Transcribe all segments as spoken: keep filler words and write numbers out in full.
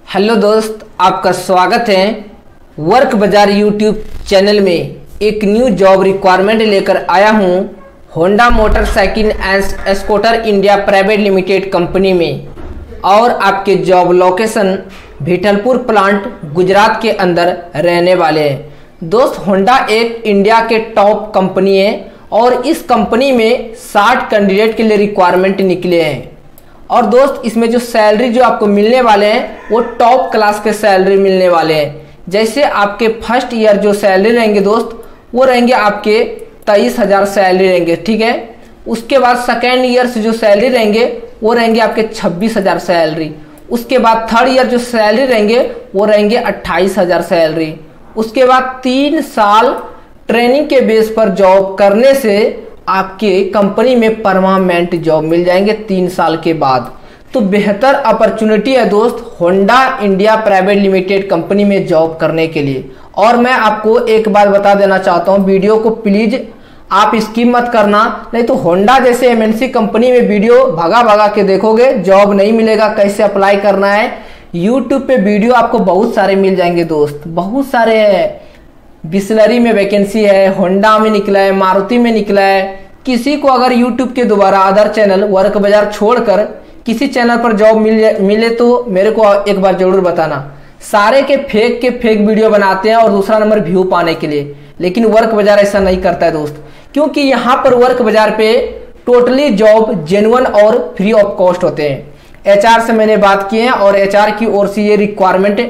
Hello दोस्त, आपका स्वागत है वर्क बाजार यूट्यूब चैनल में। एक न्यू जॉब रिक्वायरमेंट लेकर आया हूं Honda motorcycle and scooter India private limited company में, और आपके job location Vithalapur plant Gujarat के अंदर रहने वाले हैं। दोस्त, होंडा एक इंडिया के टॉप कंपनी है और इस कंपनी में साठ कैंडिडेट के लिए रिक्वायरमेंट निकले हैं। और दोस्त, इसमें जो सैलरी जो आपको मिलने वाले हैं वो टॉप क्लास के सैलरी मिलने वाले हैं। जैसे आपके फर्स्ट ईयर जो सैलरी रहेंगे दोस्त, वो रहेंगे आपके तेईस हजार सैलरी रहेंगे, ठीक है। उसके बाद सेकेंड ईयर से जो सैलरी रहेंगे वो रहेंगे आपके छब्बीस हजार सैलरी। उसके बाद थर्ड ईयर जो सैलरी रहेंगे वो रहेंगे अट्ठाईस हजार सैलरी। उसके बाद तीन साल ट्रेनिंग के बेस पर जॉब करने से आपके कंपनी में परमानेंट जॉब मिल जाएंगे तीन साल के बाद। तो बेहतर अपॉर्चुनिटी है दोस्त Honda India private limited company में जॉब करने के लिए। और मैं आपको एक बात बता देना चाहता हूं, वीडियो को प्लीज आप स्किप मत करना, नहीं तो होंडा जैसे एमएनसी कंपनी में वीडियो भगा भगा के देखोगे, जॉब नहीं मिलेगा। कैसे अप्लाई करना है, यूट्यूब पे वीडियो आपको बहुत सारे मिल जाएंगे दोस्त, बहुत सारे है। बिस्लरी में वैकेंसी है, होंडा में निकला है, मारुति में निकला है। किसी को अगर यूट्यूब के दोबारा अदर चैनल वर्क बाजार छोड़कर किसी चैनल पर जॉब मिल मिले तो मेरे को एक बार जरूर बताना। सारे के फेक के फेक वीडियो बनाते हैं और दूसरा नंबर व्यू पाने के लिए, लेकिन वर्क बाजार ऐसा नहीं करता है दोस्त, क्योंकि यहाँ पर वर्क बाजार पे टोटली जॉब जेन्युइन और फ्री ऑफ कॉस्ट होते हैं। एचआर से मैंने बात की है और एचआर की ओर से ये रिक्वायरमेंट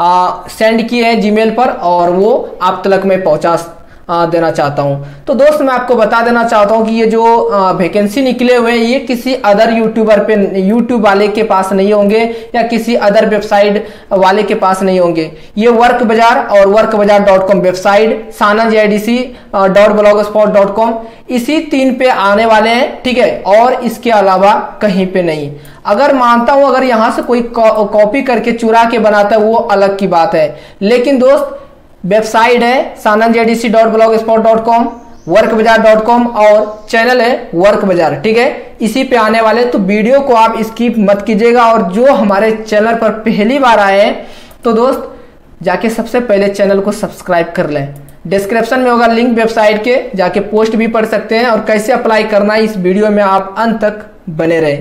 सेंड किए हैं जीमेल पर, और वो आप तक मैं पहुंचा आ, देना चाहता हूं। तो दोस्त, मैं आपको बता देना चाहता हूं कि ये जो वैकेंसी निकले हुए हैं ये किसी अदर यूट्यूबर पे यूट्यूब वाले के पास नहीं होंगे या किसी अदर वेबसाइट वाले के पास नहीं होंगे। ये वर्क बाजार और work Bazaar dot com website, साना G I D C dot blogspot dot com, इसी तीन पे आने वाले हैं, ठीक है। और इसके अलावा कहीं पे नहीं। अगर मानता हूं अगर यहां से कोई कॉपी करके चुरा के बनाता है वो अलग की बात है, लेकिन दोस्त वेबसाइट है सानन G D C dot blogspot dot com, work Bazaar dot com और चैनल है वर्क बाजार, ठीक है। इसी पे आने वाले, तो वीडियो को आप स्किप मत कीजिएगा। और जो हमारे चैनल पर पहली बार आए हैं तो दोस्त जाके सबसे पहले चैनल को सब्सक्राइब कर लें। डिस्क्रिप्शन में होगा लिंक वेबसाइट के, जाके पोस्ट भी पढ़ सकते हैं। और कैसे अप्लाई करना है इस वीडियो में आप अंत तक बने रहे,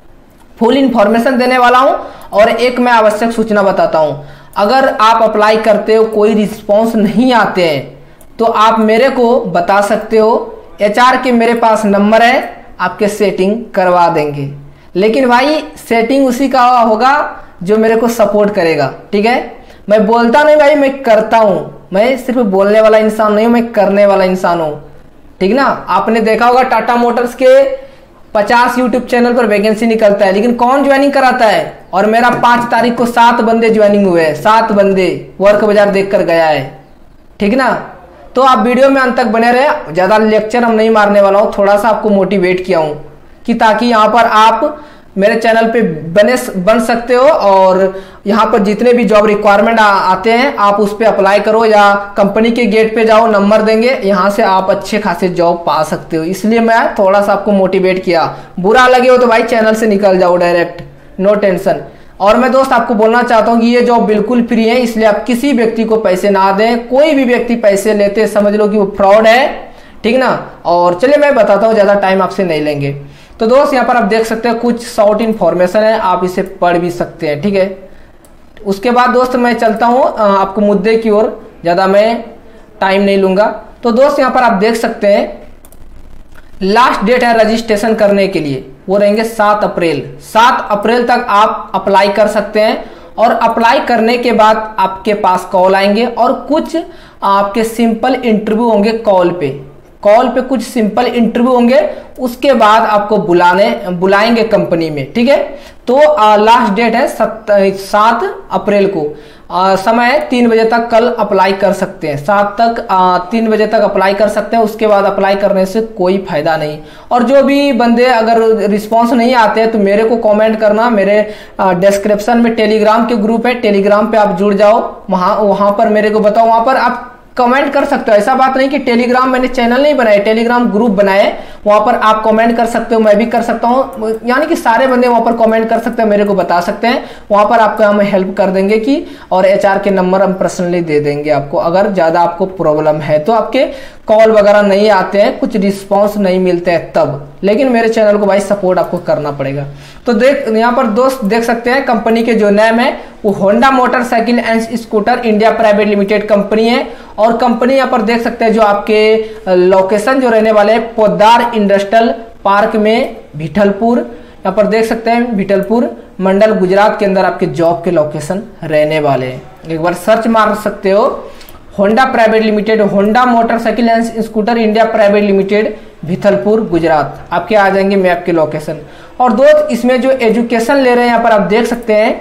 फुल इंफॉर्मेशन देने वाला हूं। और एक मैं आवश्यक सूचना बताता हूं, अगर आप अप्लाई करते हो कोई रिस्पॉन्स नहीं आते हैं तो आप मेरे को बता सकते हो। एचआर के मेरे पास नंबर है, आपके सेटिंग करवा देंगे। लेकिन भाई सेटिंग उसी का होगा जो मेरे को सपोर्ट करेगा, ठीक है। मैं बोलता नहीं भाई, मैं करता हूं। मैं सिर्फ बोलने वाला इंसान नहीं हूं, मैं करने वाला इंसान हूं, ठीक ना। आपने देखा होगा टाटा मोटर्स के पचास यूट्यूब चैनल पर वैकेंसी निकलता है, लेकिन कौन ज्वाइनिंग कराता है। और मेरा पांच तारीख को सात बंदे ज्वाइनिंग हुए हैं, सात बंदे वर्क बाजार देखकर गया है, ठीक ना। तो आप वीडियो में अंत तक बने रहे। ज्यादा लेक्चर हम नहीं मारने वाला हूं, थोड़ा सा आपको मोटिवेट किया हूं कि ताकि यहां पर आप मेरे चैनल पे बने बन सकते हो और यहाँ पर जितने भी जॉब रिक्वायरमेंट आते हैं आप उस पर अप्लाई करो, या कंपनी के गेट पे जाओ, नंबर देंगे, यहाँ से आप अच्छे खासे जॉब पा सकते हो। इसलिए मैं थोड़ा सा आपको मोटिवेट किया। बुरा लगे हो तो भाई चैनल से निकल जाओ डायरेक्ट, नो टेंशन। और मैं दोस्त आपको बोलना चाहता हूँ कि ये जॉब बिल्कुल फ्री है, इसलिए आप किसी व्यक्ति को पैसे ना दें। कोई भी व्यक्ति पैसे लेते समझ लो कि वो फ्रॉड है, ठीक ना। और चलिए मैं बताता हूँ, ज्यादा टाइम आपसे नहीं लेंगे। तो दोस्त यहाँ पर आप देख सकते हैं कुछ शॉर्ट इन्फॉर्मेशन है, आप इसे पढ़ भी सकते हैं, ठीक है। उसके बाद दोस्त मैं चलता हूँ आपको मुद्दे की ओर, ज्यादा मैं टाइम नहीं लूंगा। तो दोस्त यहाँ पर आप देख सकते हैं लास्ट डेट है रजिस्ट्रेशन करने के लिए, वो रहेंगे सात अप्रैल। सात अप्रैल तक आप अप्लाई कर सकते हैं। और अप्लाई करने के बाद आपके पास कॉल आएंगे और कुछ आपके सिंपल इंटरव्यू होंगे कॉल पे। कॉल पे कुछ सिंपल इंटरव्यू होंगे, उसके बाद आपको बुलाने बुलाएंगे कंपनी में, ठीक है। तो लास्ट डेट है सात अप्रैल को। आ, समय है तीन बजे तक, कल अप्लाई कर सकते हैं। सात तक आ, तीन बजे तक अप्लाई कर सकते हैं। उसके बाद अप्लाई करने से कोई फायदा नहीं। और जो भी बंदे अगर रिस्पांस नहीं आते हैं तो मेरे को कमेंट करना। मेरे डिस्क्रिप्शन में टेलीग्राम के ग्रुप है, टेलीग्राम पे आप जुड़ जाओ, वहाँ वहाँ पर मेरे को बताओ। वहाँ पर आप कमेंट कर सकते हो। ऐसा बात नहीं कि टेलीग्राम मैंने चैनल नहीं बनाया, टेलीग्राम ग्रुप बनाए, वहां पर आप कमेंट कर सकते हो, मैं भी कर सकता हूं, यानी कि सारे बंदे वहां पर कमेंट कर सकते हैं, मेरे को बता सकते हैं, वहां पर आपको हम हेल्प कर देंगे कि और एचआर के नंबर हम पर्सनली दे देंगे आपको। अगर ज़्यादा आपको प्रॉब्लम है तो आपके कॉल वगैरह नहीं आते हैं, कुछ रिस्पॉन्स नहीं मिलते हैं तब, लेकिन मेरे चैनल को भाई सपोर्ट आपको करना पड़ेगा। तो देख यहाँ पर दोस्त देख सकते हैं कंपनी के जो नेम है वो Honda motorcycle and scooter India private limited company है। और कंपनी यहाँ पर देख सकते हैं जो आपके लोकेशन जो रहने वाले हैं पोद्दार इंडस्ट्रियल पार्क में भिठलपुर, यहाँ पर देख सकते हैं भिठलपुर मंडल गुजरात के अंदर आपके जॉब के लोकेशन रहने वाले हैं। एक बार सर्च मार सकते हो Honda private limited, Honda motorcycle and scooter India private limited Vithalapur Gujarat, आपके आ जाएंगे मैप के लोकेशन। और दोस्त इसमें जो एजुकेशन ले रहे हैं यहाँ पर आप देख सकते हैं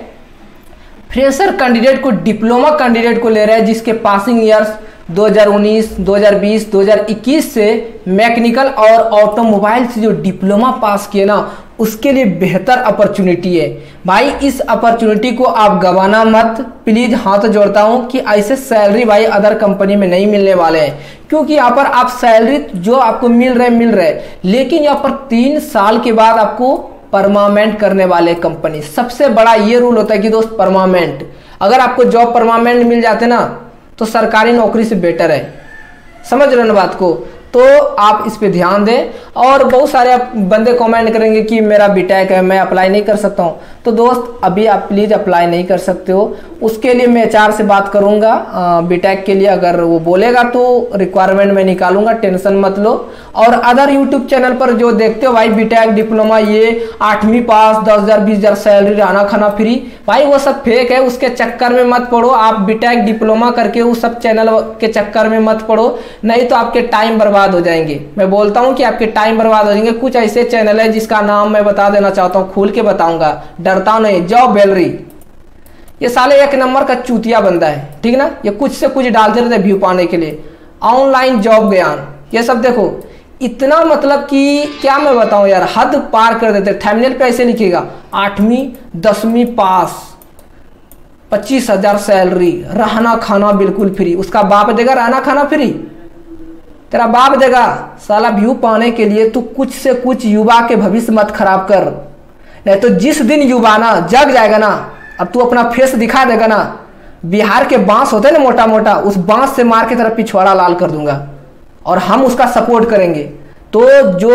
फ्रेशर कैंडिडेट को, डिप्लोमा कैंडिडेट को ले रहे हैं जिसके पासिंग ईयर्स दो हज़ार उन्नीस, दो हज़ार बीस, दो हज़ार इक्कीस से मैकेनिकल और ऑटोमोबाइल से जो डिप्लोमा पास किए ना उसके लिए बेहतर अपॉर्चुनिटी है भाई। इस अपॉर्चुनिटी को आप गंवाना मत प्लीज, हाथ जोड़ता हूं कि ऐसे सैलरी भाई अदर कंपनी में नहीं मिलने वाले हैं, क्योंकि यहाँ पर आप सैलरी जो आपको मिल रहे मिल रहे लेकिन यहाँ पर तीन साल के बाद आपको परमानेंट करने वाले कंपनी। सबसे बड़ा ये रूल होता है कि दोस्त परमानेंट, अगर आपको जॉब परमानेंट मिल जाते ना तो सरकारी नौकरी से बेटर है, समझ रहे हो ना बात को। तो आप इस पे ध्यान दें। और बहुत सारे आप बंदे कमेंट करेंगे कि मेरा बीटेक है मैं अप्लाई नहीं कर सकता हूं, तो दोस्त अभी आप प्लीज अप्लाई नहीं कर सकते हो, उसके लिए मैं एचआर से बात करूंगा बीटेक के लिए, अगर वो बोलेगा तो रिक्वायरमेंट मैं निकालूंगा, टेंशन मत लो। और अदर यूट्यूब चैनल पर जो देखते हो भाई बीटेक डिप्लोमा ये आठवीं पास दस हजार बीस हजार सैलरी रहना खाना फ्री, भाई वो सब फेक है, उसके चक्कर में मत पड़ो। आप बीटेक डिप्लोमा करके उस सब चैनल के चक्कर में मत पड़ो, नहीं तो आपके टाइम बर्बाद हो जाएंगे। मैं बोलता हूं कि आपके टाइम बर्बाद हो जाएंगे। कुछ ऐसे चैनल है जिसका नाम मैं बता देना चाहता हूं, खुल के बताऊंगा, डरता नहीं, जॉब बेलरी, ये साले एक नंबर का चूतिया बंदा है, ठीक ना। ये कुछ से कुछ डालते रहते व्यू पाने के लिए, ऑनलाइन जॉब ज्ञान ये सब देखो इतना, मतलब कि क्या मैं बताऊं यार, हद पार कर देते। थंबनेल पे ऐसे लिखेगा आठवीं दसवीं पास पच्चीस हजार सैलरी, रहना खाना बिल्कुल फ्री, उसका बाप देगा रहना खाना फ्री, तेरा बाप देगा। साला व्यू पाने के लिए तू कुछ से कुछ युवा के भविष्य मत खराब कर, नहीं तो जिस दिन युवा ना जग जाएगा ना, अब तू अपना फेस दिखा देगा ना, बिहार के बांस होते हैं ना मोटा मोटा, उस बांस से मार के तेरा पिछवाड़ा लाल कर दूंगा और हम उसका सपोर्ट करेंगे। तो जो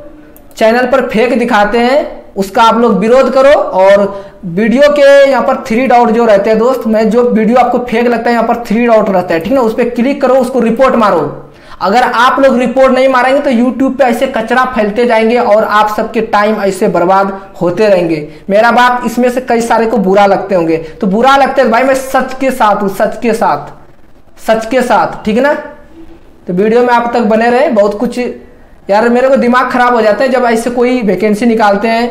चैनल पर फेक दिखाते हैं उसका आप लोग विरोध करो। और वीडियो के यहाँ पर थ्री डॉट जो रहते हैं दोस्त, मैं जो वीडियो आपको फेक लगता है यहाँ पर थ्री डॉट रहता है, ठीक ना, उस पर क्लिक करो, उसको रिपोर्ट मारो। अगर आप लोग रिपोर्ट नहीं मारेंगे तो यूट्यूब पे ऐसे कचरा फैलते जाएंगे और आप सबके टाइम ऐसे बर्बाद होते रहेंगे। मेरा बात इसमें से कई सारे को बुरा लगते होंगे, तो बुरा लगते हैं भाई, मैं सच के साथ हूं, सच के साथ, सच के साथ, ठीक ना। तो वीडियो में आप तक बने रहे। बहुत कुछ यार मेरे को दिमाग खराब हो जाता है जब ऐसे कोई वैकेंसी निकालते हैं,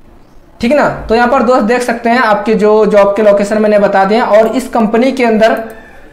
ठीक ना। तो यहाँ पर दोस्त देख सकते हैं आपके जो जॉब के लोकेशन मैंने बता दिए। और इस कंपनी के अंदर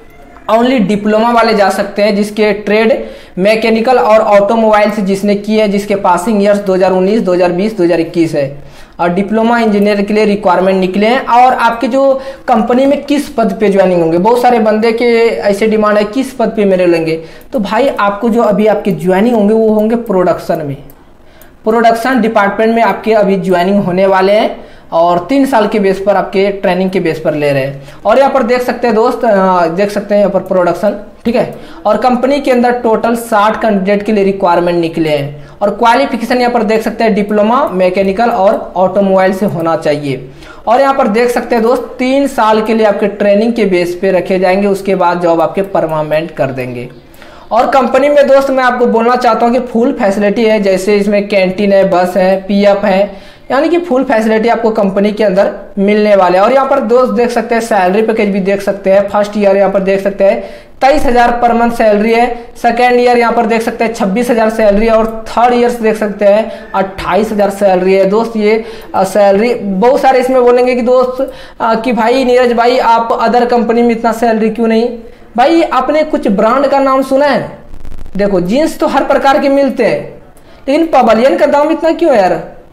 ओनली डिप्लोमा वाले जा सकते हैं जिसके ट्रेड मैकेनिकल और ऑटोमोबाइल से जिसने की है, जिसके पासिंग ईयर्स दो हज़ार उन्नीस, दो हज़ार बीस, दो हज़ार इक्कीस है। और डिप्लोमा इंजीनियर के लिए रिक्वायरमेंट निकले हैं। और आपके जो कंपनी में किस पद पे ज्वाइनिंग होंगे, बहुत सारे बंदे के ऐसे डिमांड है किस पद पे मेरे लेंगे, तो भाई आपको जो अभी आपके ज्वाइनिंग होंगे वो होंगे प्रोडक्शन में, प्रोडक्शन डिपार्टमेंट में आपके अभी ज्वाइनिंग होने वाले हैं और तीन साल के बेस पर आपके ट्रेनिंग के बेस पर ले रहे हैं। और यहाँ पर देख सकते हैं दोस्त, देख सकते हैं यहाँ पर प्रोडक्शन, ठीक है। और कंपनी के अंदर टोटल साठ कैंडिडेट के लिए रिक्वायरमेंट निकले हैं। और क्वालिफिकेशन यहाँ पर देख सकते हैं डिप्लोमा मैकेनिकल और ऑटोमोबाइल से होना चाहिए। और यहाँ पर देख सकते हैं दोस्त तीन साल के लिए आपके ट्रेनिंग के बेस पे रखे जाएंगे, उसके बाद जॉब आपके परमानेंट कर देंगे। और कंपनी में दोस्त मैं आपको बोलना चाहता हूँ कि फुल फैसिलिटी है, जैसे इसमें कैंटीन है, बस है, पीएफ है, यानी कि फुल फैसिलिटी आपको कंपनी के अंदर मिलने वाले हैं। और यहाँ पर दोस्त देख सकते हैं सैलरी पैकेज भी देख सकते हैं। फर्स्ट ईयर यहाँ पर देख सकते हैं तेईस हजार पर मंथ सैलरी है, सेकेंड ईयर यहाँ पर देख सकते हैं छब्बीस हजार सैलरी है, और थर्ड ईयर देख सकते हैं अट्ठाईस हजार सैलरी है। दोस्त ये सैलरी बहुत सारे इसमें बोलेंगे कि दोस्त आ, कि भाई नीरज भाई आप अदर कंपनी में इतना सैलरी क्यों नहीं। भाई आपने कुछ ब्रांड का नाम सुना है? देखो जीन्स तो हर प्रकार के मिलते हैं, लेकिन पवेलियन का दाम इतना क्यों है यार?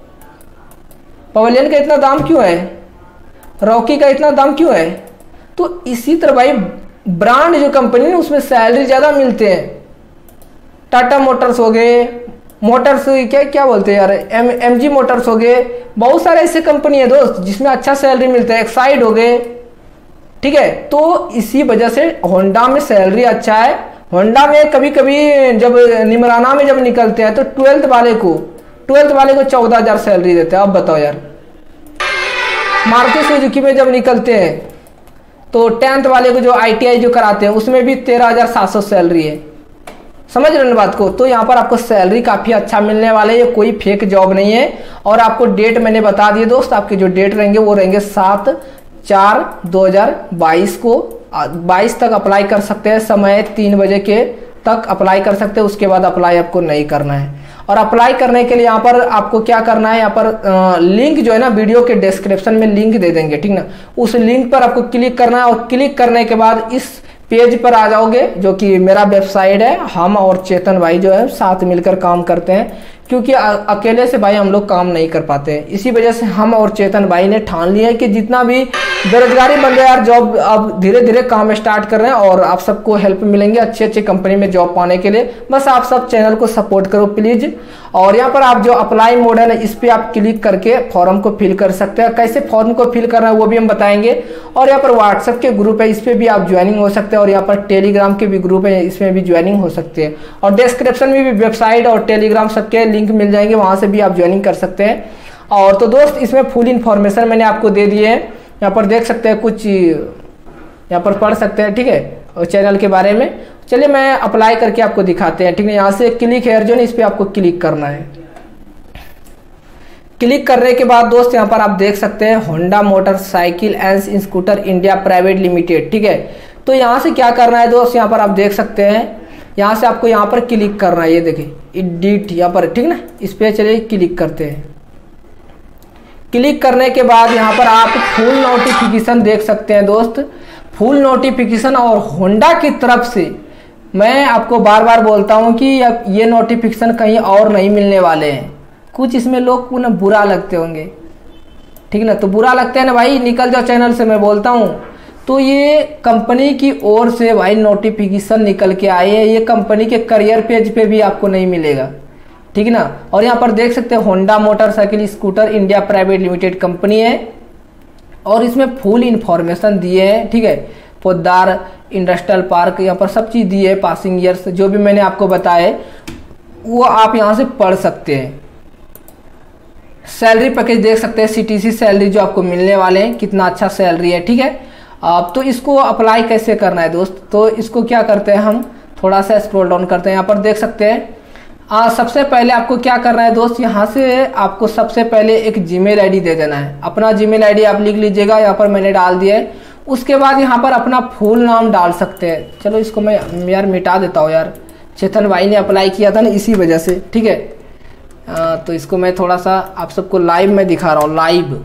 पवेलियन का इतना दाम क्यों है? रॉकी का इतना दाम क्यों है? तो इसी तरह भाई ब्रांड जो कंपनी है उसमें सैलरी ज़्यादा मिलते हैं। टाटा मोटर्स हो गए, मोटर्स क्या क्या बोलते हैं यार, एम एम जी मोटर्स हो गए, बहुत सारे ऐसे कंपनी है दोस्त जिसमें अच्छा सैलरी मिलता है। एक्साइड हो गए, ठीक है। तो इसी वजह से होंडा में सैलरी अच्छा है। होंडा में कभी कभी जब निमराना में जब निकलते हैं तो ट्वेल्थ वाले को ट्वेल्थ वाले को चौदह हजार सैलरी देते हैं। अब बताओ यार, मारुति सुजुकी में जब निकलते हैं तो टेंथ वाले को जो आई टी आई जो कराते हैं उसमें भी तेरह हजार सात सौ सैलरी है। समझ रहे हैं बात को। तो यहाँ पर आपको सैलरी काफ़ी अच्छा मिलने वाला है, ये कोई फेक जॉब नहीं है। और आपको डेट मैंने बता दिए दोस्त, आपके जो डेट रहेंगे वो रहेंगे सात चार दो हजार बाईस को। बाईस तक अप्लाई कर सकते हैं, समय तीन बजे के तक अप्लाई कर सकते हैं। उसके बाद अप्लाई आपको नहीं करना है। और अप्लाई करने के लिए यहाँ पर आपको क्या करना है, यहाँ पर लिंक जो है ना वीडियो के डिस्क्रिप्शन में लिंक दे देंगे, ठीक ना। उस लिंक पर आपको क्लिक करना है और क्लिक करने के बाद इस पेज पर आ जाओगे जो कि मेरा वेबसाइट है। हम और चेतन भाई जो है साथ मिलकर काम करते हैं, क्योंकि अकेले से भाई हम लोग काम नहीं कर पाते हैं। इसी वजह से हम और चेतन भाई ने ठान लिया है कि जितना भी बेरोजगारी बन रहा है यार, जॉब अब धीरे धीरे काम स्टार्ट कर रहे हैं और आप सबको हेल्प मिलेंगे अच्छे अच्छे कंपनी में जॉब पाने के लिए। बस आप सब चैनल को सपोर्ट करो प्लीज। और यहाँ पर आप जो अप्लाई मोड है ना, इस पर आप क्लिक करके फॉर्म को फिल कर सकते हैं। कैसे फॉर्म को फिल करना है वो भी हम बताएंगे। और यहाँ पर व्हाट्सएप के ग्रुप है, इस पर भी आप ज्वाइनिंग हो सकते हैं। और यहाँ पर टेलीग्राम के भी ग्रुप है, इसमें भी ज्वाइनिंग हो सकते हैं। और डिस्क्रिप्शन में भी वेबसाइट और टेलीग्राम सबके लिंक मिल जाएंगे, वहाँ से भी आप ज्वाइनिंग कर सकते हैं। और तो दोस्त इसमें फुल इन्फॉर्मेशन मैंने आपको दे दी है, यहाँ पर देख सकते हैं, कुछ यहाँ पर पढ़ सकते हैं, ठीक है, और चैनल के बारे में। चलिए मैं अप्लाई करके आपको दिखाते हैं, ठीक है। यहाँ से क्लिक हेयर जो है इस पर आपको क्लिक करना है। क्लिक करने के बाद दोस्त यहाँ पर आप देख सकते हैं Honda motorcycle and scooter India private limited, ठीक है। तो यहाँ से क्या करना है दोस्त, यहाँ पर आप देख सकते हैं, यहाँ से आपको यहाँ पर क्लिक करना है। ये देखिए एडिट यहाँ पर, ठीक ना, इस पर चलिए क्लिक करते हैं। क्लिक करने के बाद यहाँ पर आप फुल नोटिफिकेशन देख सकते हैं दोस्त, फुल नोटिफिकेशन। और होंडा की तरफ से मैं आपको बार बार बोलता हूँ कि ये नोटिफिकेशन कहीं और नहीं मिलने वाले हैं। कुछ इसमें लोग पुनः बुरा लगते होंगे, ठीक ना, तो बुरा लगता है ना भाई, निकल जाओ चैनल से, मैं बोलता हूँ। तो ये कंपनी की ओर से भाई नोटिफिकेशन निकल के आए हैं, ये कंपनी के करियर पेज पे भी आपको नहीं मिलेगा, ठीक ना। और यहाँ पर देख सकते हैं Honda motorcycle scooter India private limited company है और इसमें फुल इंफॉर्मेशन दिए हैं, ठीक है। पोद्दार इंडस्ट्रियल पार्क, यहाँ पर सब चीज़ दी है, पासिंग ईयर्स जो भी मैंने आपको बताए वो आप यहाँ से पढ़ सकते हैं। सैलरी पैकेज देख सकते हैं, सीटीसी सैलरी जो आपको मिलने वाले हैं, कितना अच्छा सैलरी है, ठीक है। अब तो इसको अप्लाई कैसे करना है दोस्त, तो इसको क्या करते हैं, हम थोड़ा सा स्क्रॉल डाउन करते हैं। यहाँ पर देख सकते हैं आ, सबसे पहले आपको क्या करना है दोस्त, यहाँ से आपको सबसे पहले एक जीमेल आईडी दे देना है। अपना जीमेल आईडी आप लिख लीजिएगा, यहाँ पर मैंने डाल दिया है। उसके बाद यहाँ पर अपना फुल नाम डाल सकते हैं। चलो इसको मैं यार मिटा देता हूँ यार, चेतन भाई ने अप्लाई किया था ना इसी वजह से, ठीक है। आ, तो इसको मैं थोड़ा सा आप सबको लाइव में दिखा रहा हूँ, लाइव।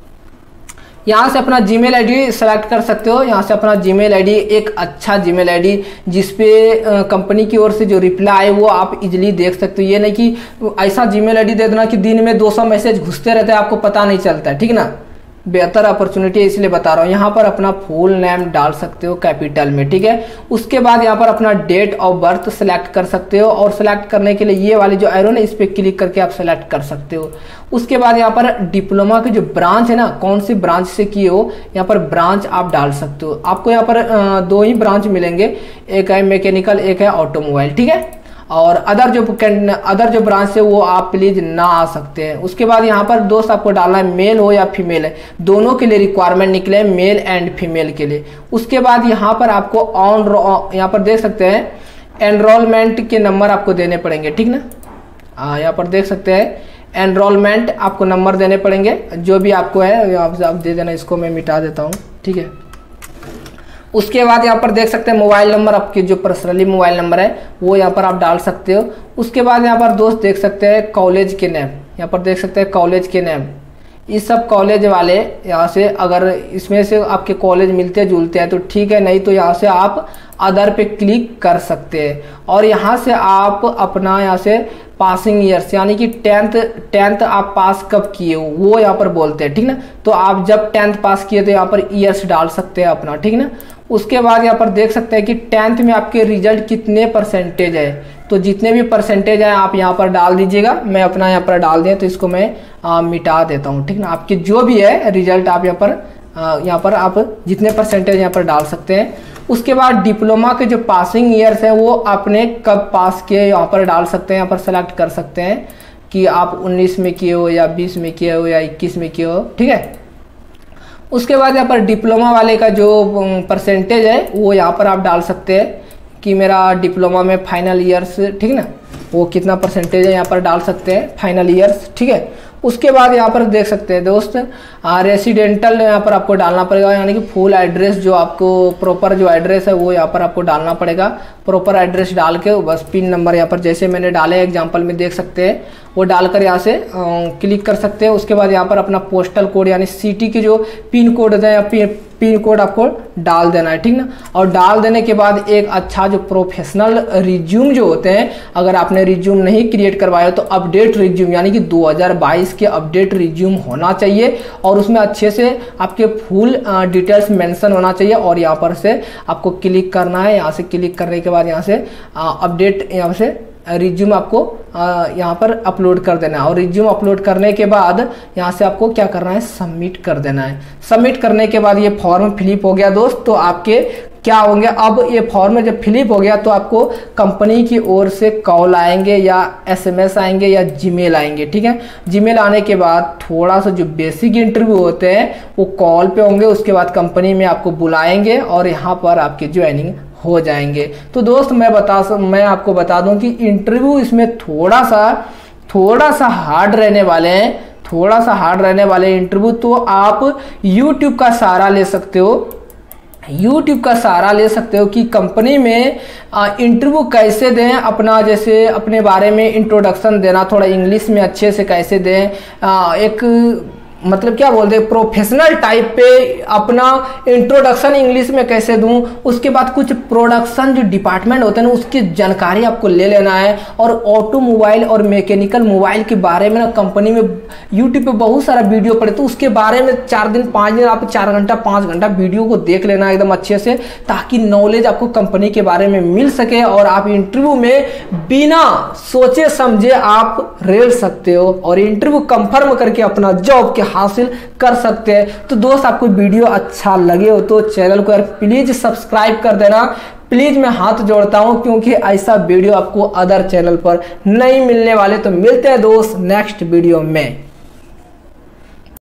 यहाँ से अपना जीमेल आईडी सेलेक्ट कर सकते हो। यहाँ से अपना जीमेल आईडी, एक अच्छा जीमेल आईडी जिसपे कंपनी की ओर से जो रिप्लाई आए वो आप इजीली देख सकते हो। ये नहीं कि ऐसा जीमेल आईडी दे देना कि दिन में दो सौ मैसेज घुसते रहते हैं, आपको पता नहीं चलता है, ठीक ना। बेहतर अपॉर्चुनिटी है इसलिए बता रहा हूँ। यहाँ पर अपना फुल नेम डाल सकते हो कैपिटल में, ठीक है। उसके बाद यहाँ पर अपना डेट ऑफ बर्थ सेलेक्ट कर सकते हो और सेलेक्ट करने के लिए ये वाली जो एरो ना इस पर क्लिक करके आप सेलेक्ट कर सकते हो। उसके बाद यहाँ पर डिप्लोमा के जो ब्रांच है ना, कौन सी ब्रांच से किए हो, यहाँ पर ब्रांच आप डाल सकते हो। आपको यहाँ पर दो ही ब्रांच मिलेंगे, एक है मैकेनिकल, एक है ऑटोमोबाइल, ठीक है। और अदर जो अदर जो ब्रांच है वो आप प्लीज ना आ सकते हैं। उसके बाद यहाँ पर दोस्त आपको डालना है मेल हो या फीमेल है, दोनों के लिए रिक्वायरमेंट निकले, मेल एंड फीमेल के लिए। उसके बाद यहाँ पर आपको ऑन यहाँ पर देख सकते हैं एनरोलमेंट के नंबर आपको देने पड़ेंगे, ठीक ना। हाँ यहाँ पर देख सकते हैं एनरोलमेंट आपको नंबर देने पड़ेंगे, जो भी आपको है आप, आप दे देना। इसको मैं मिटा देता हूँ, ठीक है। उसके बाद यहाँ पर देख सकते हैं मोबाइल नंबर, आपके जो पर्सनली मोबाइल नंबर है वो यहाँ पर आप डाल सकते हो। उसके बाद यहाँ पर दोस्त देख सकते हैं कॉलेज के नेम, यहाँ पर देख सकते हैं कॉलेज के नेम। इस सब कॉलेज वाले यहाँ से अगर इसमें से आपके कॉलेज मिलते जुलते हैं तो ठीक है, नहीं तो यहाँ से आप अदर पे क्लिक कर सकते हैं। और यहाँ से आप अपना यहाँ से पासिंग ईयर्स यानी कि टेंथ टेंथ आप पास कब किए हो वो यहाँ पर बोलते हैं, ठीक ना। तो आप जब टेंथ पास किए तो यहाँ पर ईयर्स डाल सकते हैं अपना, ठीक ना। उसके बाद यहाँ पर देख सकते हैं कि टेंथ में आपके रिजल्ट कितने परसेंटेज है। तो जितने भी परसेंटेज है आप यहाँ पर डाल दीजिएगा। मैं अपना यहाँ पर डाल दिया तो इसको मैं आ, मिटा देता हूँ, ठीक ना। आपके जो भी है रिजल्ट आप यहाँ पर आ, यहाँ पर आप जितने परसेंटेज यहाँ पर डाल सकते हैं। उसके बाद डिप्लोमा के जो पासिंग ईयर्स हैं वो आपने कब पास किए यहाँ पर डाल सकते हैं। यहाँ पर सेलेक्ट कर सकते हैं कि आप उन्नीस में किए हो या बीस में किए हो या इक्कीस में किए हो, ठीक है। उसके बाद यहाँ पर डिप्लोमा वाले का जो परसेंटेज है वो यहाँ पर आप डाल सकते हैं कि मेरा डिप्लोमा में फाइनल ईयर्स, ठीक ना, वो कितना परसेंटेज है यहाँ पर डाल सकते हैं फाइनल ईयर्स, ठीक है। उसके बाद यहाँ पर देख सकते हैं दोस्त रेसिडेंटल यहाँ पर आपको डालना पड़ेगा, यानी कि फुल एड्रेस जो आपको प्रॉपर जो एड्रेस है वो यहाँ पर आपको डालना पड़ेगा। प्रॉपर एड्रेस डाल के बस पिन नंबर यहाँ पर जैसे मैंने डाले एग्जांपल में देख सकते हैं वो डालकर यहाँ से क्लिक कर सकते हैं। उसके बाद यहाँ पर अपना पोस्टल कोड यानी सिटी के जो पिन कोड है या पिन कोड आपको डाल देना है, ठीक ना। और डाल देने के बाद एक अच्छा जो प्रोफेशनल रिज्यूम जो होते हैं, अगर आपने रिज्यूम नहीं क्रिएट करवाया तो अपडेट रिज्यूम यानी कि दो हज़ार बाईस के अपडेट रिज्यूम होना चाहिए और उसमें अच्छे से आपके फुल डिटेल्स मेंशन होना चाहिए। और यहाँ पर से आपको क्लिक करना है, यहाँ से क्लिक करने के बाद यहाँ से अपडेट यहाँ से रिज्यूम आपको यहाँ पर अपलोड कर देना है। और रिज्यूम अपलोड करने के बाद यहाँ से आपको क्या करना है, सबमिट कर देना है। सबमिट करने के बाद ये फॉर्म फिलिप हो गया दोस्त। तो आपके क्या होंगे, अब ये फॉर्म जब फिलिप हो गया तो आपको कंपनी की ओर से कॉल आएंगे या एसएमएस आएंगे या जीमेल आएंगे, ठीक है। जीमेल आने के बाद थोड़ा सा जो बेसिक इंटरव्यू होते हैं वो कॉल पे होंगे। उसके बाद कंपनी में आपको बुलाएंगे और यहाँ पर आपकी ज्वाइनिंग हो जाएंगे। तो दोस्त मैं बता मैं आपको बता दूं कि इंटरव्यू इसमें थोड़ा सा थोड़ा सा हार्ड रहने वाले हैं, थोड़ा सा हार्ड रहने वाले इंटरव्यू। तो आप यूट्यूब का सहारा ले सकते हो, यूट्यूब का सहारा ले सकते हो कि कंपनी में इंटरव्यू कैसे दें, अपना जैसे अपने बारे में इंट्रोडक्शन देना, थोड़ा इंग्लिश में अच्छे से कैसे दें, आ, एक मतलब क्या बोलते हैं प्रोफेशनल टाइप पे अपना इंट्रोडक्शन इंग्लिश में कैसे दूं। उसके बाद कुछ प्रोडक्शन जो डिपार्टमेंट होते हैं ना उसकी जानकारी आपको ले लेना है। और ऑटोमोबाइल और मैकेनिकल मोबाइल के बारे में ना कंपनी में यूट्यूब पे बहुत सारा वीडियो पड़े, तो उसके बारे में चार दिन पाँच दिन आप चार घंटा पाँच घंटा वीडियो को देख लेना एकदम अच्छे से, ताकि नॉलेज आपको कंपनी के बारे में मिल सके और आप इंटरव्यू में बिना सोचे समझे आप रेल सकते हो और इंटरव्यू कंफर्म करके अपना जॉब के हासिल कर सकते हैं। तो दोस्त आपको वीडियो अच्छा लगे हो तो चैनल को यार प्लीज सब्सक्राइब कर देना, प्लीज मैं हाथ जोड़ता हूं, क्योंकि ऐसा वीडियो आपको अदर चैनल पर नहीं मिलने वाले। तो मिलते हैं दोस्त नेक्स्ट वीडियो में।